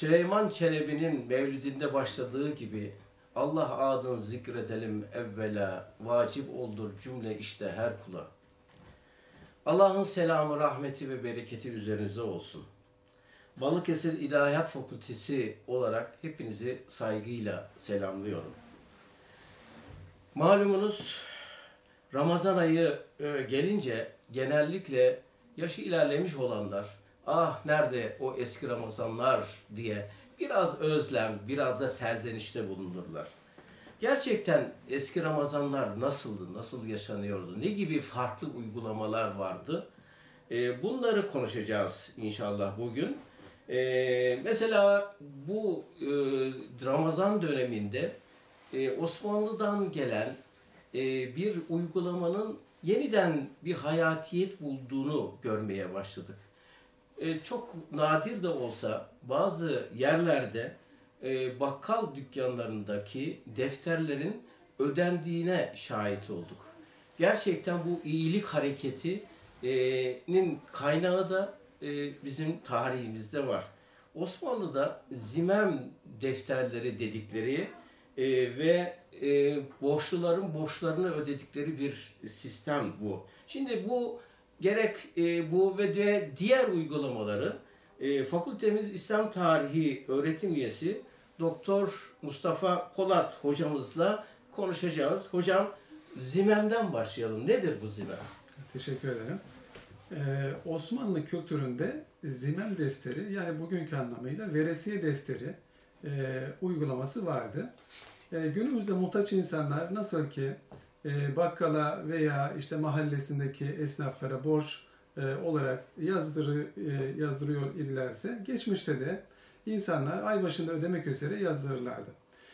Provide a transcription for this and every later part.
Süleyman Çelebi'nin Mevlidinde başladığı gibi Allah adın zikredelim evvela, vacip oldur cümle işte her kula. Allah'ın selamı, rahmeti ve bereketi üzerinize olsun. Balıkesir İlahiyat Fakültesi olarak hepinizi saygıyla selamlıyorum. Malumunuz Ramazan ayı gelince genellikle yaşı ilerlemiş olanlar, ah nerede o eski Ramazanlar diye biraz özlem, biraz da serzenişte bulunurlar. Gerçekten eski Ramazanlar nasıldı, nasıl yaşanıyordu, ne gibi farklı uygulamalar vardı? Bunları konuşacağız inşallah bugün. Mesela bu Ramazan döneminde Osmanlı'dan gelen bir uygulamanın yeniden bir hayatiyet bulduğunu görmeye başladık. Çok nadir de olsa bazı yerlerde bakkal dükkanlarındaki defterlerin ödendiğine şahit olduk. Gerçekten bu iyilik hareketinin kaynağı da bizim tarihimizde var. Osmanlı'da zimem defterleri dedikleri ve borçluların borçlarını ödedikleri bir sistem bu. Şimdi bu gerek bu ve diğer uygulamaları fakültemiz İslam Tarihi öğretim üyesi Doktor Mustafa Polat hocamızla konuşacağız. Hocam zimemden başlayalım. Nedir bu zimem? Teşekkür ederim. Osmanlı kültüründe zimem defteri, yani bugünkü anlamıyla veresiye defteri uygulaması vardı. Günümüzde muhtaç insanlar nasıl ki bakkala veya işte mahallesindeki esnaflara borç olarak yazdırıyor idilerse, geçmişte de insanlar ay başında ödemek üzere yazdırırlardı.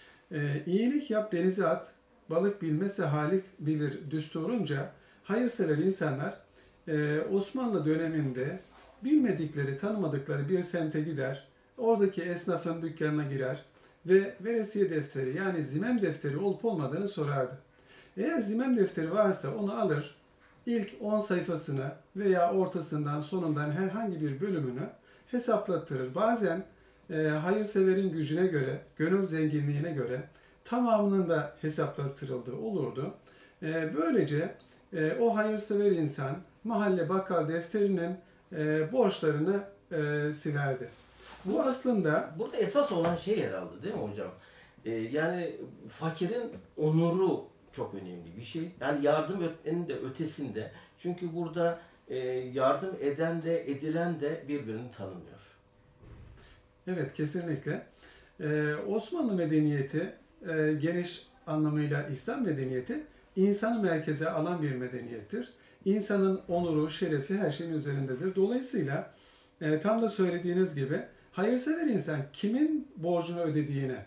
İyilik yap denize at, balık bilmezse halik bilir düsturunca hayırsever insanlar Osmanlı döneminde bilmedikleri, tanımadıkları bir semte gider, oradaki esnafın dükkanına girer ve veresiye defteri, yani zimem defteri olup olmadığını sorardı. Eğer zimem defteri varsa onu alır, ilk 10 sayfasını veya ortasından, sonundan herhangi bir bölümünü hesaplattırır. Bazen hayırseverin gücüne göre, gönül zenginliğine göre tamamının da hesaplattırıldığı olurdu. Böylece o hayırsever insan mahalle bakkal defterinin borçlarını silerdi. Bu aslında... Burada esas olan şey herhalde değil mi hocam? Yani fakirin onuru çok önemli bir şey. Yani yardım etmenin de ötesinde. Çünkü burada yardım eden de edilen de birbirini tanımıyor. Evet, kesinlikle. Osmanlı medeniyeti, geniş anlamıyla İslam medeniyeti, insanı merkeze alan bir medeniyettir. İnsanın onuru, şerefi her şeyin üzerindedir. Dolayısıyla tam da söylediğiniz gibi hayırsever insan kimin borcunu ödediğine,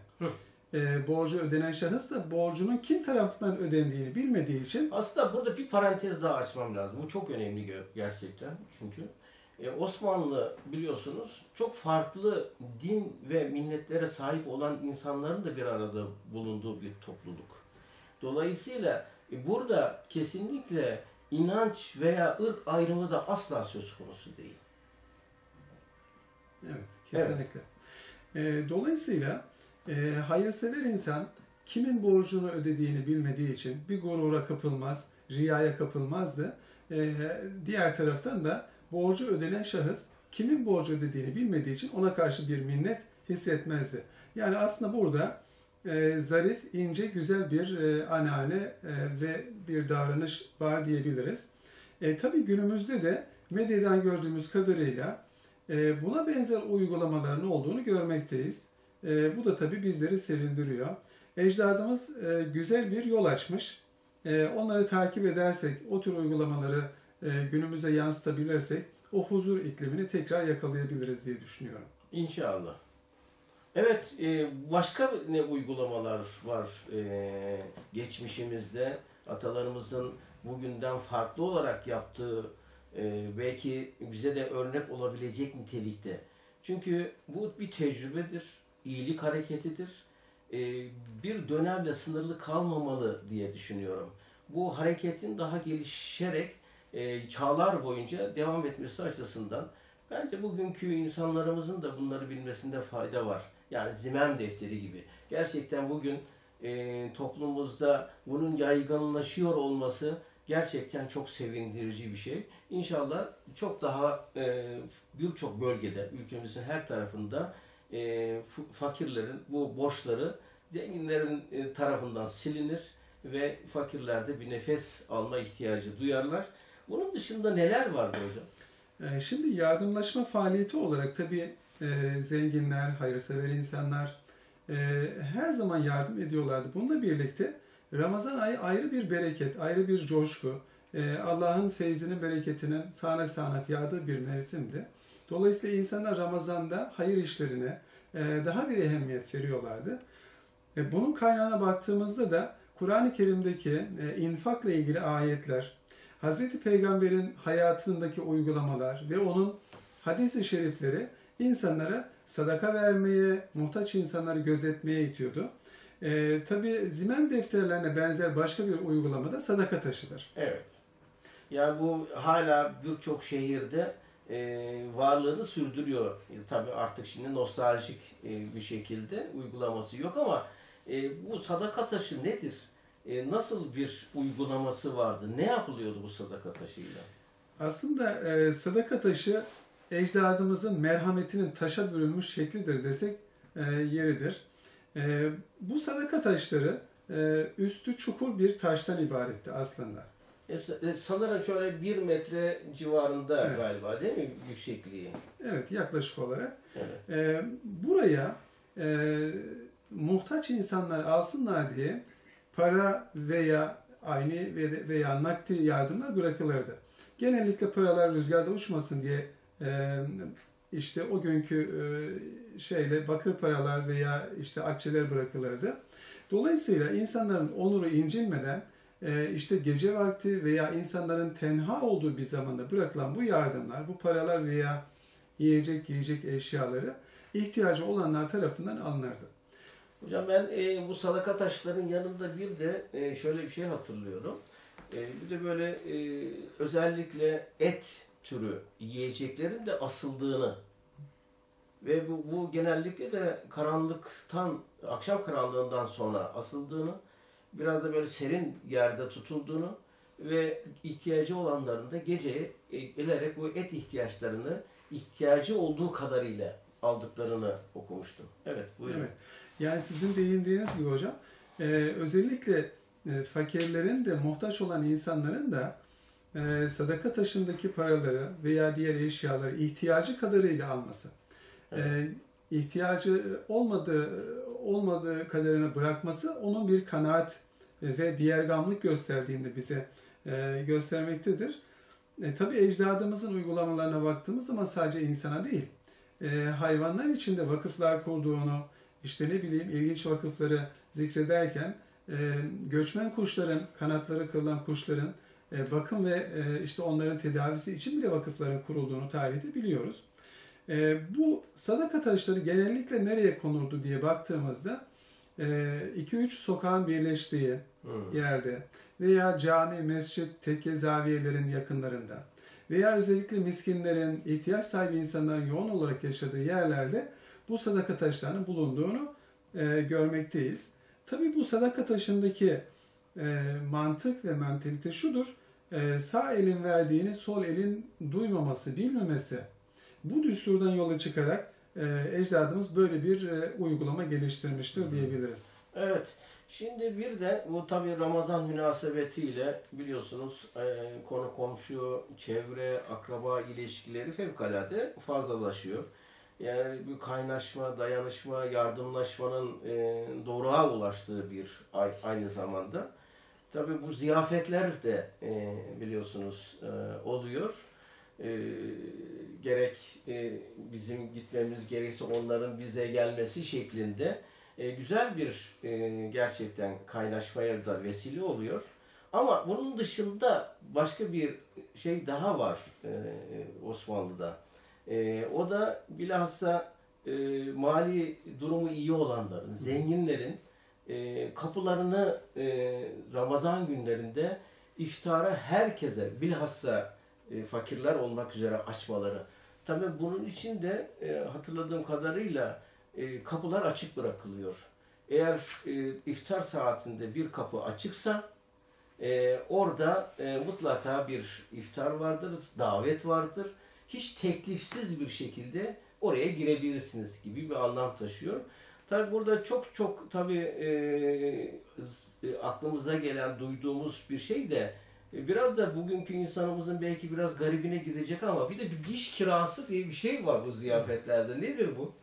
borcu ödenen şahıs da borcunun kim tarafından ödendiğini bilmediği için... Aslında burada bir parantez daha açmam lazım. Bu çok önemli gerçekten. Çünkü Osmanlı biliyorsunuz çok farklı din ve milletlere sahip olan insanların da bir arada bulunduğu bir topluluk. Dolayısıyla burada kesinlikle inanç veya ırk ayrımı da asla söz konusu değil. Evet, kesinlikle. Evet. Dolayısıyla hayırsever insan kimin borcunu ödediğini bilmediği için bir gurura kapılmaz, riyaya kapılmazdı. Diğer taraftan da borcu ödenen şahıs kimin borcu ödediğini bilmediği için ona karşı bir minnet hissetmezdi. Yani aslında burada zarif, ince, güzel bir anane ve bir davranış var diyebiliriz. Tabii günümüzde de medyadan gördüğümüz kadarıyla buna benzer uygulamaların olduğunu görmekteyiz. Bu da tabii bizleri sevindiriyor. Ecdadımız güzel bir yol açmış. Onları takip edersek, o tür uygulamaları günümüze yansıtabilirsek o huzur iklimini tekrar yakalayabiliriz diye düşünüyorum. İnşallah. Evet, başka ne uygulamalar var geçmişimizde? Atalarımızın bugünden farklı olarak yaptığı belki bize de örnek olabilecek nitelikte. Çünkü bu bir tecrübedir, iyilik hareketidir. Bir dönemle sınırlı kalmamalı diye düşünüyorum. Bu hareketin daha gelişerek çağlar boyunca devam etmesi açısından Bence bugünkü insanlarımızın da bunları bilmesinde fayda var. Yani Zimem defteri gibi. Gerçekten bugün toplumumuzda bunun yaygınlaşıyor olması gerçekten çok sevindirici bir şey. İnşallah çok daha birçok bölgede, ülkemizin her tarafında fakirlerin bu borçları zenginlerin tarafından silinir ve fakirler de bir nefes alma ihtiyacı duyarlar. Bunun dışında neler vardı hocam? Şimdi yardımlaşma faaliyeti olarak tabii zenginler, hayırsever insanlar her zaman yardım ediyorlardı. Bununla birlikte Ramazan ayı ayrı bir bereket, ayrı bir coşku, Allah'ın feyzinin, bereketinin sağanak sağanak yağdığı bir mevsimdi. Dolayısıyla insanlar Ramazan'da hayır işlerine daha bir ehemmiyet veriyorlardı. Bunun kaynağına baktığımızda da Kur'an-ı Kerim'deki infakla ilgili ayetler, Hazreti Peygamber'in hayatındaki uygulamalar ve onun hadis-i şerifleri insanlara sadaka vermeye, muhtaç insanları gözetmeye itiyordu. Tabii Zimem defterlerine benzer başka bir uygulamada sadaka taşıdır. Evet. Yani bu hala birçok şehirde varlığını sürdürüyor. Tabii artık şimdi nostaljik bir şekilde uygulaması yok ama bu sadaka taşı nedir? Nasıl bir uygulaması vardı? Ne yapılıyordu bu sadaka taşıyla? Aslında sadaka taşı ecdadımızın merhametinin taşa bürünmüş şeklidir desek yeridir. Bu sadaka taşları üstü çukur bir taştan ibaretti aslında. Sanırım şöyle 1 metre civarında Evet. galiba değil mi yüksekliği? Evet, yaklaşık olarak. Evet. Buraya muhtaç insanlar alsınlar diye para veya ayni veya nakdi yardımlar bırakılırdı. Genellikle paralar rüzgarda uçmasın diye işte o günkü bakır paralar veya işte akçeler bırakılırdı. Dolayısıyla insanların onuru incinmeden işte gece vakti veya insanların tenha olduğu bir zamanda bırakılan bu yardımlar, bu paralar veya yiyecek eşyaları ihtiyacı olanlar tarafından alınırdı. Hocam ben bu sadaka taşlarının yanında bir de şöyle bir şey hatırlıyorum. Bir de böyle özellikle et türü yiyeceklerin de asıldığını ve bu genellikle de akşam karanlığından sonra asıldığını, biraz da böyle serin yerde tutulduğunu ve ihtiyacı olanların da geceye gelerek bu et ihtiyacı olduğu kadarıyla aldıklarını okumuştum. Evet, buyurun. Evet. Yani sizin değindiğiniz gibi hocam, özellikle fakirlerin de muhtaç olan insanların da sadaka taşındaki paraları veya diğer eşyaları ihtiyacı kadarıyla alması. Evet. İhtiyacı olmadığı kadarını bırakması onun bir kanaat ve diğergamlık gösterdiğini bize göstermektedir. Tabii ecdadımızın uygulamalarına baktığımız zaman sadece insana değil, hayvanlar için de vakıflar kurduğunu, işte ne bileyim ilginç vakıfları zikrederken göçmen kuşların, kanatları kırılan kuşların bakım ve işte onların tedavisi için bile vakıfların kurulduğunu tarihte biliyoruz. Bu sadaka taşları genellikle nereye konurdu diye baktığımızda 2-3 sokağın birleştiği yerde veya cami, mescit, tekke, zaviyelerin yakınlarında veya özellikle miskinlerin, ihtiyaç sahibi insanların yoğun olarak yaşadığı yerlerde bu sadaka taşlarının bulunduğunu görmekteyiz. Tabii bu sadaka taşındaki mantık ve mentalite şudur: sağ elin verdiğini sol elin duymaması, bilmemesi. Bu düsturdan yola çıkarak ecdadımız böyle bir uygulama geliştirmiştir diyebiliriz. Evet. Şimdi bir de bu tabii Ramazan münasebetiyle biliyorsunuz konu komşu, çevre, akraba ilişkileri fevkalade fazlalaşıyor. Yani bir kaynaşma, dayanışma, yardımlaşmanın doruğa ulaştığı bir ay aynı zamanda. Tabii bu ziyafetler de biliyorsunuz oluyor. Gerek bizim gitmemiz gerekse onların bize gelmesi şeklinde güzel bir gerçekten kaynaşmaya da vesile oluyor. Ama bunun dışında başka bir şey daha var Osmanlı'da. O da bilhassa mali durumu iyi olanların, zenginlerin kapılarını Ramazan günlerinde iftara herkese, bilhassa fakirler olmak üzere açmaları. Tabii bunun için de hatırladığım kadarıyla kapılar açık bırakılıyor. Eğer iftar saatinde bir kapı açıksa orada mutlaka bir iftar vardır, davet vardır. Hiç teklifsiz bir şekilde oraya girebilirsiniz gibi bir anlam taşıyor. Tabi burada çok tabi aklımıza gelen, duyduğumuz bir şey de biraz da bugünkü insanımızın belki biraz garibine gidecek ama bir de bir diş kirası diye bir şey var bu ziyafetlerde. Nedir bu?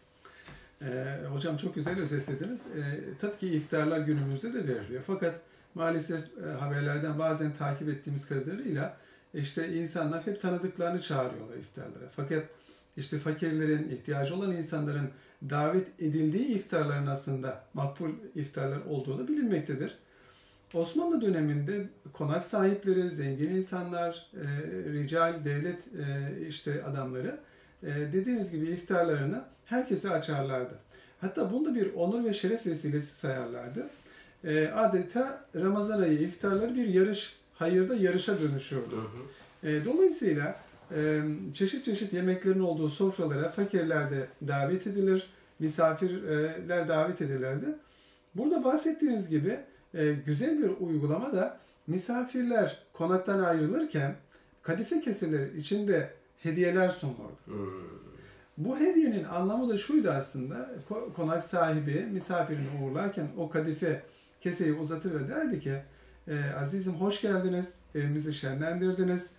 Hocam çok güzel özetlediniz. Tabii ki iftarlar günümüzde de veriliyor. Fakat maalesef haberlerden bazen takip ettiğimiz kadarıyla işte insanlar hep tanıdıklarını çağırıyorlar iftarlara. Fakat işte fakirlerin, ihtiyacı olan insanların davet edildiği iftarların aslında makbul iftarlar olduğu da bilinmektedir. Osmanlı döneminde konak sahipleri, zengin insanlar, rical, devlet işte adamları dediğiniz gibi iftarlarını herkese açarlardı. Hatta bunu da bir onur ve şeref vesilesi sayarlardı. Adeta Ramazan ayı iftarları bir yarış, hayırda yarışa dönüşürdü. Dolayısıyla çeşit çeşit yemeklerin olduğu sofralara fakirler de davet edilir, misafirler davet edilirdi. Burada bahsettiğiniz gibi güzel bir uygulama da misafirler konaktan ayrılırken kadife keseleri içinde hediyeler sunulurdu. Bu hediyenin anlamı da şuydu aslında, konak sahibi misafirini uğurlarken o kadife keseyi uzatır ve derdi ki azizim hoş geldiniz, evimizi şenlendirdiniz.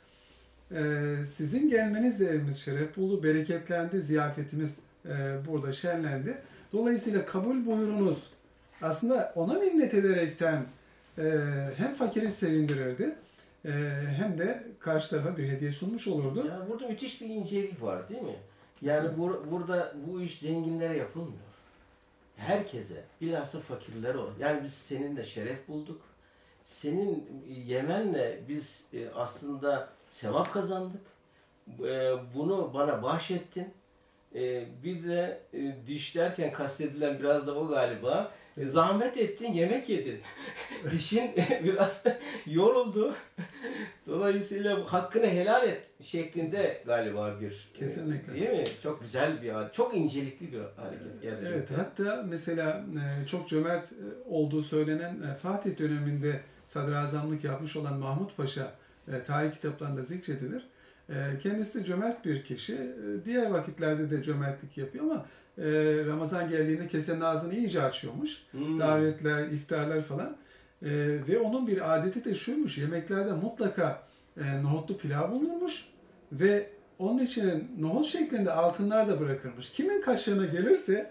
Sizin gelmenizle evimiz şeref buldu, bereketlendi, ziyafetimiz burada şenlendi. Dolayısıyla kabul buyurunuz. Aslında ona minnet ederekten hem fakiri sevindirirdi hem de karşı tarafa bir hediye sunmuş olurdu. Yani burada müthiş bir incelik var değil mi? Yani burada bu iş zenginlere yapılmıyor. Herkese, bilhassa fakirlere o. Yani biz seninle şeref bulduk. Senin yemenle biz aslında sevap kazandık. Bunu bana bahşettin. Bir de diş derken kastedilen biraz da o galiba. Zahmet ettin, yemek yedin. Dişin biraz yoruldu. Dolayısıyla hakkını helal et şeklinde galiba bir kesinlikle. Değil mi? Çok güzel bir çok incelikli bir hareket gerçekten. Evet, hatta mesela çok cömert olduğu söylenen Fatih döneminde sadrazamlık yapmış olan Mahmut Paşa tarih kitaplarında zikredilir. Kendisi de cömert bir kişi. Diğer vakitlerde de cömertlik yapıyor ama Ramazan geldiğinde kesenin ağzını iyice açıyormuş. Davetler, iftarlar falan. Ve onun bir adeti de şuymuş. Yemeklerde mutlaka nohutlu pilav bulunurmuş ve onun için nohut şeklinde altınlar da bırakılmış. Kimin kaşığına gelirse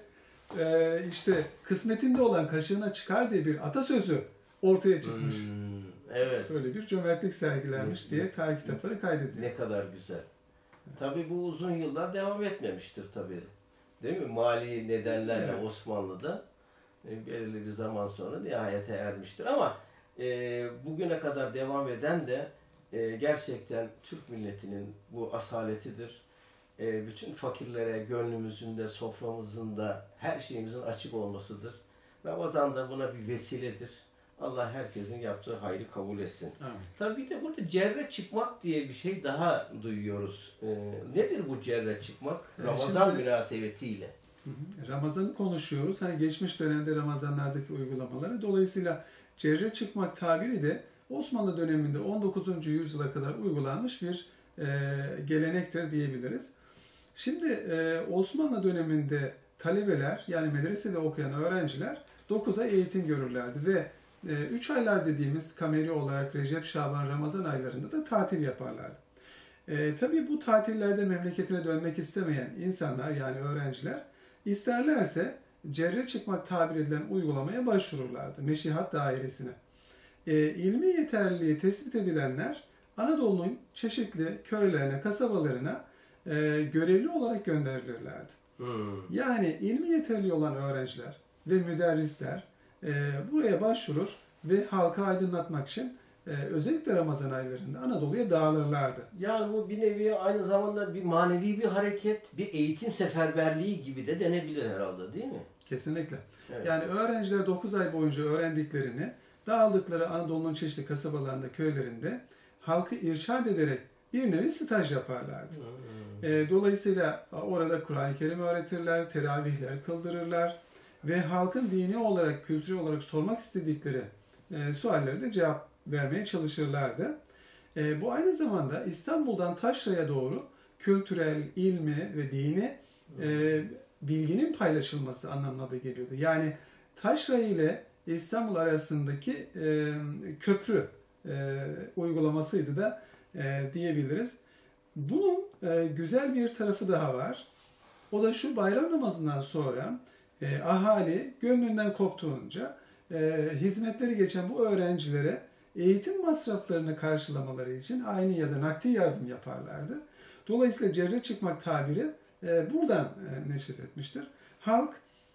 işte kısmetinde olan kaşığına çıkar diye bir atasözü ortaya çıkmış. Evet. Böyle bir cömertlik sergilenmiş diye tarih kitapları kaydediyor. Ne kadar güzel. Tabii bu uzun yıllar devam etmemiştir tabii. Değil mi? Mali nedenlerle evet. Osmanlı'da belirli bir zaman sonra nihayete ermiştir. Ama bugüne kadar devam eden de gerçekten Türk milletinin bu asaletidir. Bütün fakirlere gönlümüzün de, soframızın da, her şeyimizin açık olmasıdır. Ramazan da buna bir vesiledir. Allah herkesin yaptığı hayrı kabul etsin. Amin. Tabii bir de burada cerre çıkmak diye bir şey daha duyuyoruz. Nedir bu cerre çıkmak? Ramazan münasebetiyle. Ramazan'ı konuşuyoruz. Hani geçmiş dönemde Ramazanlardaki uygulamaları. Dolayısıyla cerre çıkmak tabiri de Osmanlı döneminde 19. yüzyıla kadar uygulanmış bir gelenektir diyebiliriz. Şimdi Osmanlı döneminde talebeler yani medresede okuyan öğrenciler 9 ay eğitim görürlerdi ve 3 aylar dediğimiz kameri olarak Recep, Şaban, Ramazan aylarında da tatil yaparlardı. Tabii bu tatillerde memleketine dönmek istemeyen insanlar yani öğrenciler isterlerse cerre çıkmak tabir edilen uygulamaya başvururlardı meşihat dairesine. İlmi yeterliliği tespit edilenler Anadolu'nun çeşitli köylerine, kasabalarına görevli olarak gönderilirlerdi. Yani ilmi yeterli olan öğrenciler ve müderrisler buraya başvurur ve halka aydınlatmak için özellikle Ramazan aylarında Anadolu'ya dağılırlardı. Yani bu bir nevi aynı zamanda bir manevi bir hareket, bir eğitim seferberliği gibi de denebilir herhalde değil mi? Kesinlikle. Evet. Yani öğrenciler 9 ay boyunca öğrendiklerini dağıldıkları Anadolu'nun çeşitli kasabalarında, köylerinde halkı irşad ederek bir nevi staj yaparlardı. Hmm. Dolayısıyla orada Kur'an-ı Kerim öğretirler, teravihler kıldırırlar ve halkın dini olarak, kültürel olarak sormak istedikleri sualleri de cevap vermeye çalışırlardı. Bu aynı zamanda İstanbul'dan Taşra'ya doğru kültürel, ilmi ve dini bilginin paylaşılması anlamına da geliyordu. Yani Taşra ile İstanbul arasındaki köprü uygulamasıydı da diyebiliriz. Bunun güzel bir tarafı daha var. O da şu: bayram namazından sonra ahali gönlünden koptuğunca hizmetleri geçen bu öğrencilere eğitim masraflarını karşılamaları için aynı ya da nakdi yardım yaparlardı. Dolayısıyla cerre çıkmak tabiri buradan neşet etmiştir. Halk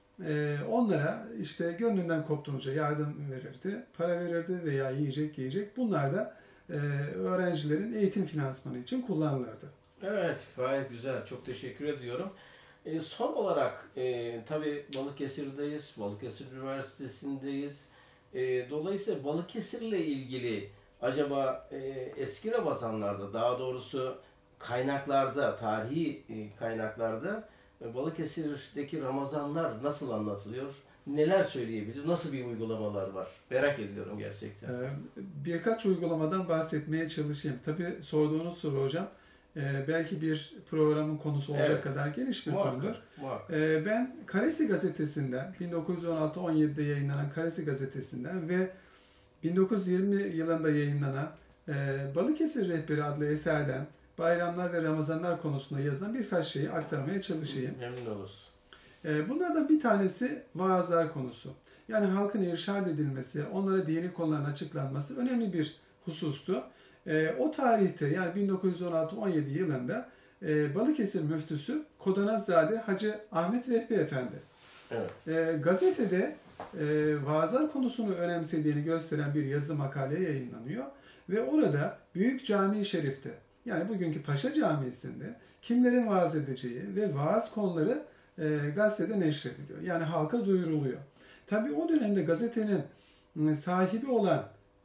onlara işte gönlünden koptuğunca yardım verirdi, para verirdi veya yiyecek giyecek. Bunlar da öğrencilerin eğitim finansmanı için kullanılırdı. Evet, gayet güzel. Çok teşekkür ediyorum. Son olarak tabii Balıkesir'deyiz, Balıkesir Üniversitesi'ndeyiz. Dolayısıyla Balıkesir'le ilgili acaba eski Ramazanlarda, daha doğrusu kaynaklarda, tarihi kaynaklarda Balıkesir'deki Ramazanlar nasıl anlatılıyor? Neler söyleyebiliriz? Nasıl bir uygulamalar var? Merak ediyorum gerçekten. Birkaç uygulamadan bahsetmeye çalışayım. Tabii sorduğunuz soru hocam belki bir programın konusu olacak Evet. kadar geniş bir Muhakkak, konudur. muhakkak. Ben Karesi Gazetesi'nden, 1916-17'de yayınlanan Karesi Gazetesi'nden ve 1920 yılında yayınlanan Balıkesir Rehberi adlı eserden bayramlar ve Ramazanlar konusunda yazılan birkaç şeyi aktarmaya çalışayım. Memnun oluruz. Bunlardan bir tanesi vaazlar konusu. Yani halkın irşad edilmesi, onlara dini konuların açıklanması önemli bir husustu. O tarihte, yani 1916-17 yılında Balıkesir müftüsü Kodanazade Hacı Ahmet Vehbi Efendi gazetede vaazlar konusunu önemsediğini gösteren bir yazı makale yayınlanıyor ve orada Büyük Cami-i Şerif'te, yani bugünkü Paşa Camii'sinde kimlerin vaaz edeceği ve vaaz konuları gazetede neşrediliyor. Yani halka duyuruluyor. Tabii o dönemde gazetenin sahibi olan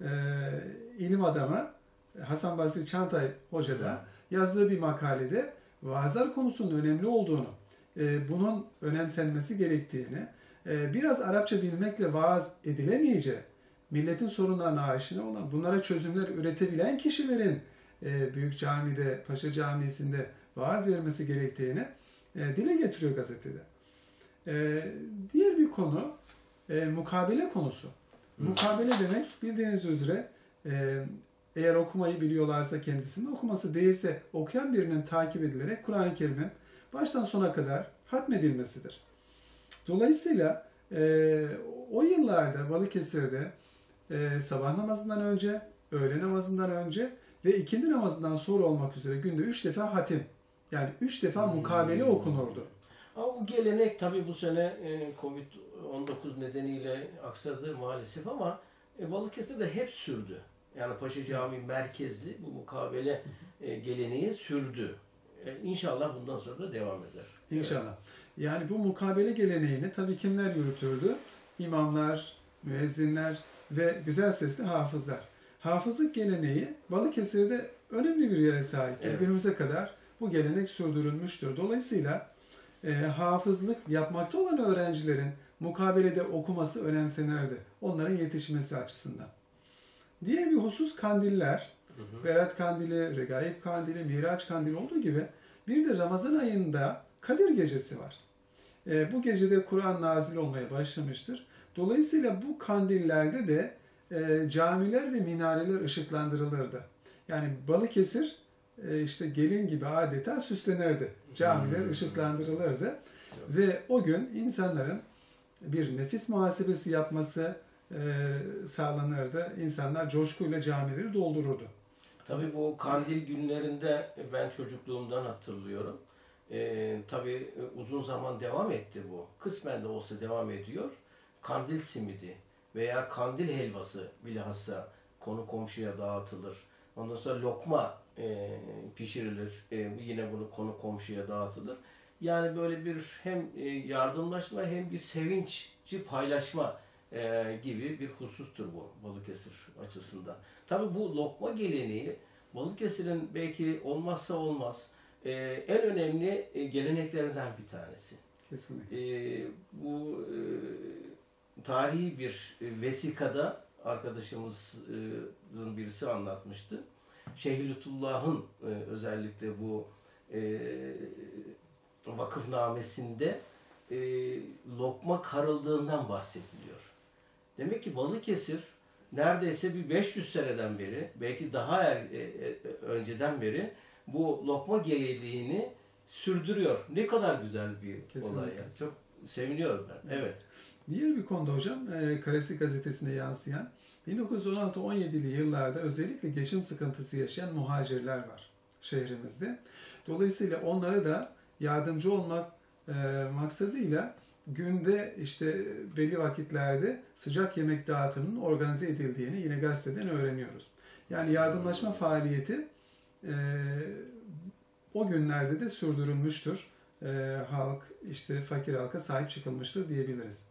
ilim adamı Hasan Basri Çantay Hoca da yazdığı bir makalede vaazlar konusunun önemli olduğunu, bunun önemsenmesi gerektiğini, biraz Arapça bilmekle vaaz edilemeyeceği, milletin sorunlarına aşina olan, bunlara çözümler üretebilen kişilerin Büyük Cami'de, Paşa Camii'sinde vaaz vermesi gerektiğini dile getiriyor gazetede. Diğer bir konu mukabele konusu. Mukabele demek bildiğiniz üzere eğer okumayı biliyorlarsa kendisinin, okuması değilse okuyan birinin takip edilerek Kur'an-ı Kerim'in baştan sona kadar hatmedilmesidir. Dolayısıyla o yıllarda Balıkesir'de sabah namazından önce, öğle namazından önce ve ikindi namazından sonra olmak üzere günde 3 defa hatim, yani 3 defa mukabele okunurdu. Ama bu gelenek tabii bu sene Covid-19 nedeniyle aksadı maalesef ama Balıkesir'de hep sürdü. Yani Paşa Camii merkezli bu mukabele geleneği sürdü. İnşallah bundan sonra da devam eder. İnşallah. Evet. Yani bu mukabele geleneğini tabii kimler yürütürdü? İmamlar, müezzinler ve güzel sesli hafızlar. Hafızlık geleneği Balıkesir'de önemli bir yere sahiptir. Evet. Günümüze kadar bu gelenek sürdürülmüştür. Dolayısıyla hafızlık yapmakta olan öğrencilerin mukabelede okuması önemsenirdi. Onların yetişmesi açısından. Diğer bir husus kandiller. Berat Kandili, Regaib Kandili, Miraç Kandili olduğu gibi bir de Ramazan ayında Kadir Gecesi var. Bu gecede Kur'an nazil olmaya başlamıştır. Dolayısıyla bu kandillerde de camiler ve minareler ışıklandırılırdı. Yani Balıkesir işte gelin gibi adeta süslenirdi. Camiler ışıklandırılırdı. Ve o gün insanların bir nefis muhasebesi yapması sağlanırdı. İnsanlar coşkuyla camileri doldururdu. Tabii bu kandil günlerinde ben çocukluğumdan hatırlıyorum. Tabii uzun zaman devam etti bu. Kısmen de olsa devam ediyor. Kandil simidi veya kandil helvası bilhassa konu komşuya dağıtılır. Ondan sonra lokma pişirilir. Yine bunu konu komşuya dağıtılır. Yani böyle bir hem yardımlaşma hem bir sevinççi paylaşma gibi bir husustur bu Balıkesir açısından. Tabii bu lokma geleneği Balıkesir'in belki olmazsa olmaz en önemli geleneklerinden bir tanesi. Kesinlikle. Bu tarihi bir vesikada arkadaşımızın birisi anlatmıştı. Şeyh Lütfullah'ın özellikle bu vakıfnamesinde lokma karıldığından bahsediliyor. Demek ki Balıkesir neredeyse bir 500 seneden beri, belki daha önceden beri bu lokma geleneğini sürdürüyor. Ne kadar güzel bir Kesinlikle. olay ya. Çok seviniyorum ben. Evet. Diğer bir konuda hocam, Karasi gazetesinde yansıyan 1916-17'li yıllarda özellikle geçim sıkıntısı yaşayan muhacirler var şehrimizde. Dolayısıyla onlara da yardımcı olmak maksadıyla günde işte belli vakitlerde sıcak yemek dağıtımının organize edildiğini yine gazeteden öğreniyoruz. Yani yardımlaşma faaliyeti o günlerde de sürdürülmüştür. Halk, işte fakir halka sahip çıkılmıştır diyebiliriz.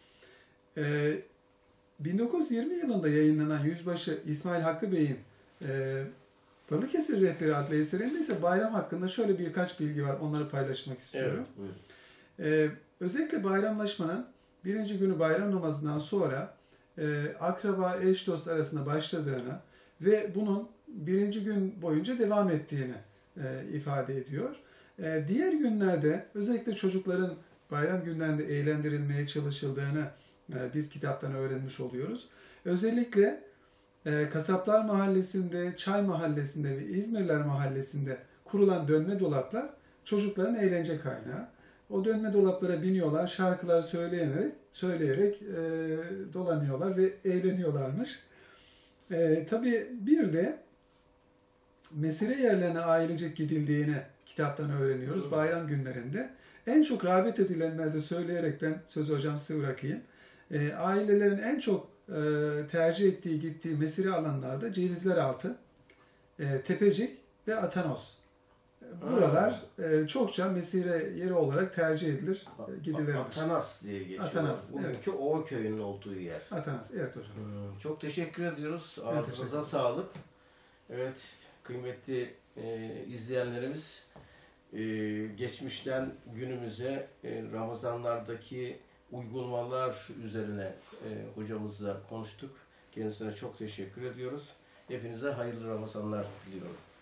1920 yılında yayınlanan Yüzbaşı İsmail Hakkı Bey'in Balıkesir Rehberi adlı eserinde ise bayram hakkında şöyle birkaç bilgi var. Onları paylaşmak istiyorum. Evet, Özellikle bayramlaşmanın birinci günü bayram namazından sonra akraba, eş dost arasında başladığını ve bunun birinci gün boyunca devam ettiğini ifade ediyor. Diğer günlerde özellikle çocukların bayram günlerinde eğlendirilmeye çalışıldığını biz kitaptan öğrenmiş oluyoruz. Özellikle Kasaplar Mahallesi'nde, Çay Mahallesi'nde ve İzmirler Mahallesi'nde kurulan dönme dolaplar çocukların eğlence kaynağı. O dönme dolaplara biniyorlar, şarkılar söyleyerek dolanıyorlar ve eğleniyorlarmış. Tabii bir de mesire yerlerine ailecek gidildiğini kitaptan öğreniyoruz bayram günlerinde. En çok rağbet edilenlerde söyleyerek ben sözü hocam size bırakayım. Ailelerin en çok tercih ettiği, gittiği mesire alanlarda Cevizleraltı, Tepecik ve Atanos. Buralar çokça mesire yeri olarak tercih edilir, gidilirdir. Atanas diye geçiyor. Atanas, Bugünkü evet. O köyünün olduğu yer. Atanas, evet hocam. Çok teşekkür ediyoruz. Ben Ağzınıza teşekkür sağlık. Evet, kıymetli izleyenlerimiz, geçmişten günümüze Ramazanlardaki uygulamalar üzerine hocamızla konuştuk. Kendisine çok teşekkür ediyoruz. Hepinize hayırlı Ramazanlar diliyorum.